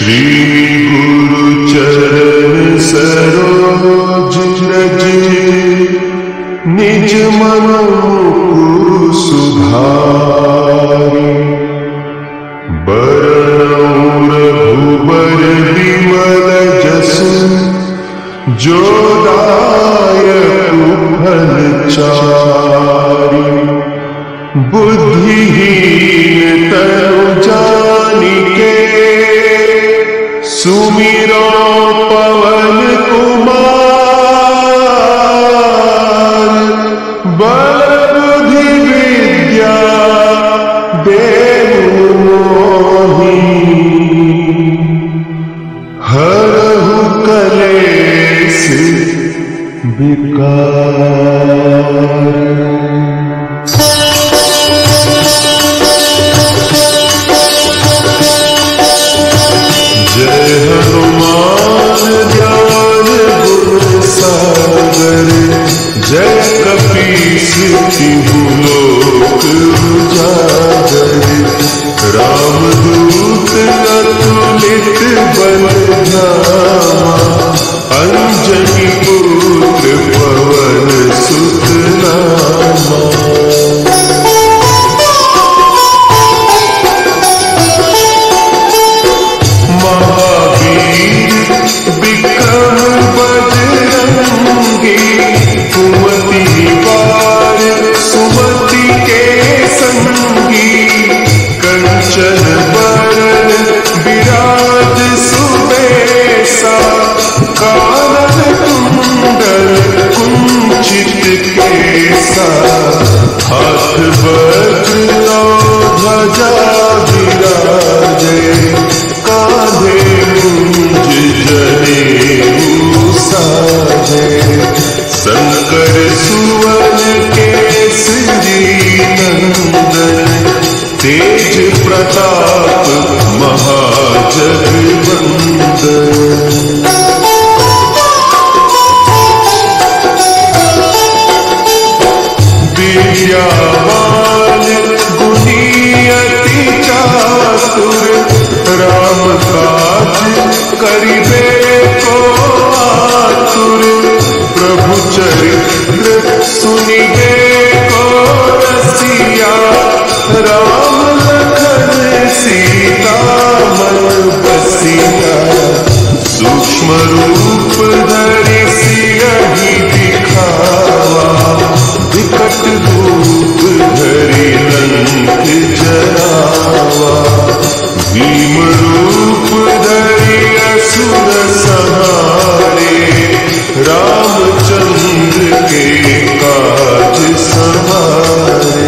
श्री गुरु चरण सरोज रज निज मनो सुधारि बरनउँ रघुबर विमल जसु जो दायक फल चारि बुद्धिहीन तनु जानिके सुमिरो पवन कुमार बल बुद्धि विद्या देहु मोहि हरहु कलेश विकार। जय हनुमान ज्ञान गुण सागर जय कपीस तिहु लोक उजागर रामदूत अतुलित बल धामा अंजनी पुत्र पवन सुत नामा। हाथ वज्र ध्वजा विराजे कांधे मुंज जनेऊ साजे शंकर सुवन केसरी नंदन तेज प्रताप महाजगवंदन। विद्यावान गुणी अति चातुर राम काज करिबे को आतुर प्रभु चरित्र सुनिबे को रसिया राम लखन सीता मन बसिया सूक्ष्म रूप धरि सियहि दिखावा विकट रूप धरि लंक जरावा भीम रूप धरि असुर संहारे रामचंद्र के काज सवारे।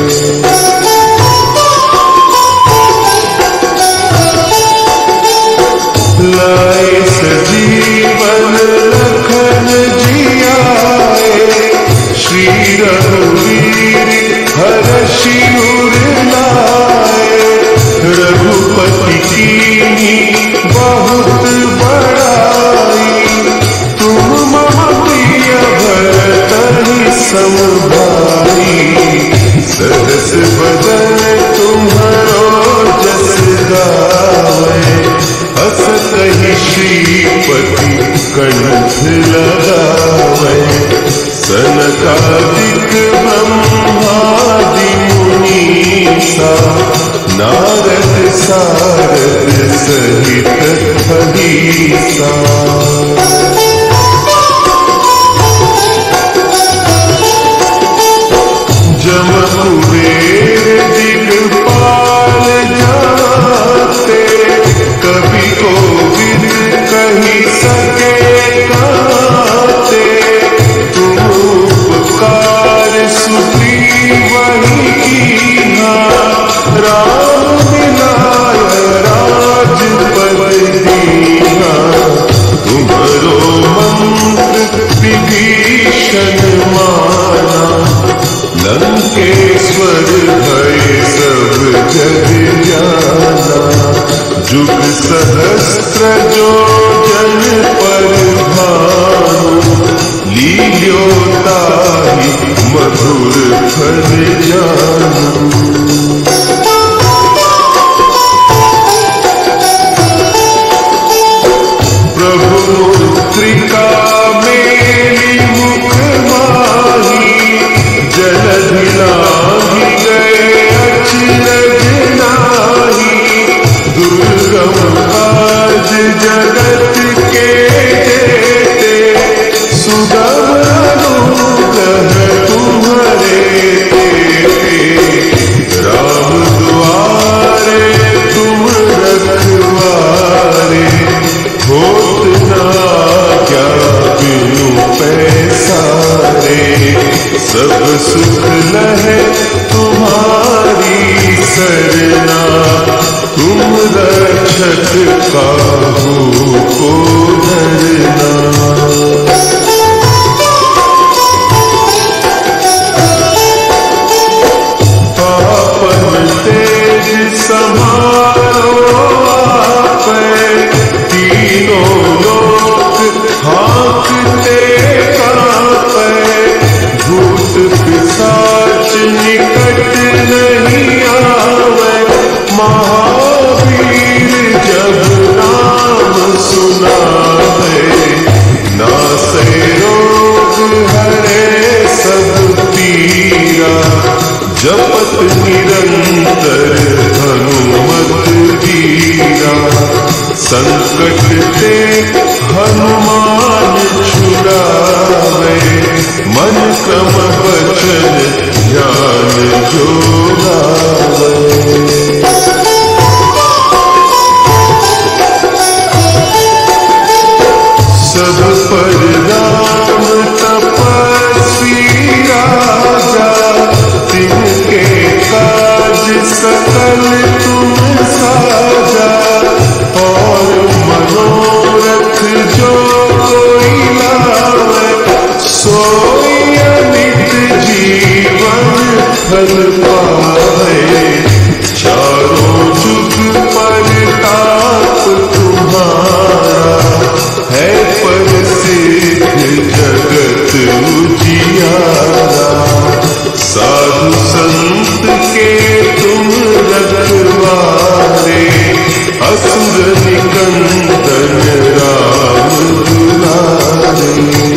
लाए सजीवन लखन जियाए श्री रघुवीर हरषि उर लाए रघुपति कीन्ही बहुत बड़ाई तुम मम प्रिय भरतहि सम भाई सहस बदन तुम्हरो जस गावै हस कहि श्रीपति कंठ लगावै सनकादिक ब्रह्मादि मुनीसा नारद सारद सहित अहिसा। जम कुबेर दिगपाल जाते कवि कोविद कहि सके काते तुम उपकार सुग्रीवहि कीन्हा राम मिलाय राजपद दीन्हा तुम्हरो मंत्र विभीषण माना लंकेश्वर भय सब जग जाना जुग सहस्त्र जो जन पर भानु लील्योताहि मधुर फल जानू। रक्षक काहू को डरना। आपन तेज समारो आपे, तीनों लोक हाँकते कांपे। भूत पिशाच निकट नहीं आवे, महावीर जब नाम सुनावे। नासे रोग हरे सब पीरा, जपत निरंतर हनुमत वीरा। संकट ते हनुमान छुड़ावे, मन क्रम वचन ध्यान जो लावे। सब पर राम तपस्वी राजा, तिनके काज सकल तुम साजा। और मनोरथ जो कोई लावे, सोई अमित जीवन फल पावे। चारों जुग परताप तुम्हारा, है प्रसिद्ध जगत उजियारा। साधु संत के तुम रखवारे, असुर निकंदन राम दुलारे।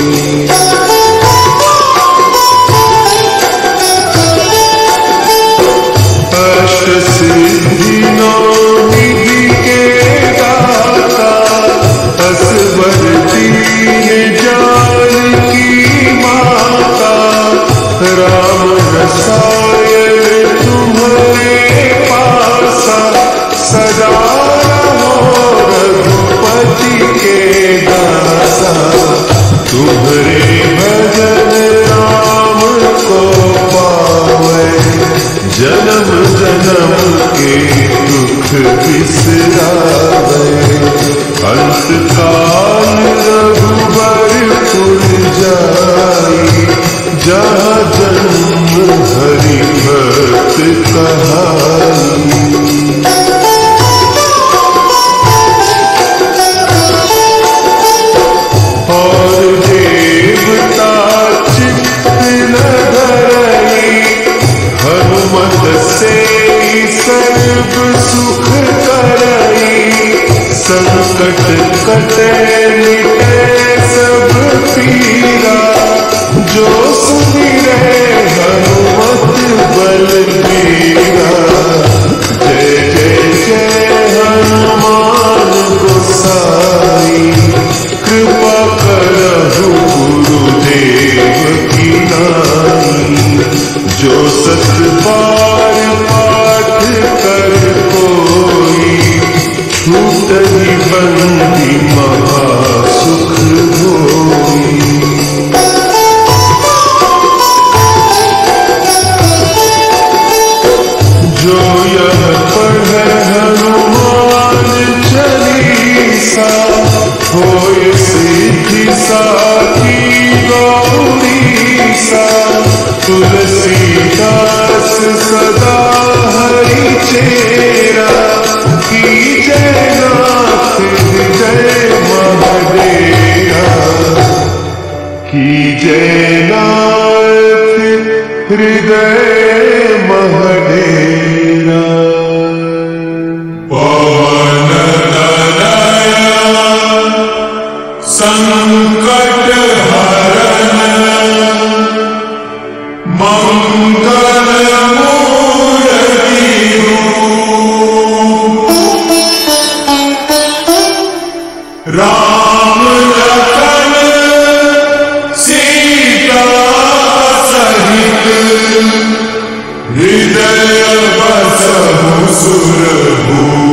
अष्ट सिद्धि नौ निधि के दाता, असवर दीन जानकी माता। राम रसायन तुम्हारे पासा, सदा रहो रघुपति के दासा। तुम्हारे भजन राम को पावे, जन्म जन्म के दुख बिसरावे। अंत काल रघुबरपुर जाई, जहाँ जन्म हरि भक्त कहाई। और देवता चित्त न धरई, हनुमत से सर्व सुख करई। संकट कटे मिटे सब पीरा, जो सुमिरै हनुमत बलबीरा। जय जय जय हनुमान गोसाई, कृपा करहु गुरुदेव की नाई। जो सत बार पाठ कर कोई, छूटहि बंदी महासुख होई। जो यह पढ़े हनुमान चालीसा, होय सिद्धि साखी गौरीसा। तुलसीदास सदा हरि चेरा, कीजय नाथ हृदय महडेरा। कीजय नाथ हृदय महडेरा। पवन तनय संकट हरण, मंगल मूर्ति रूप। राम लखन सीता सहित, हृदय बसहु सुरभूप।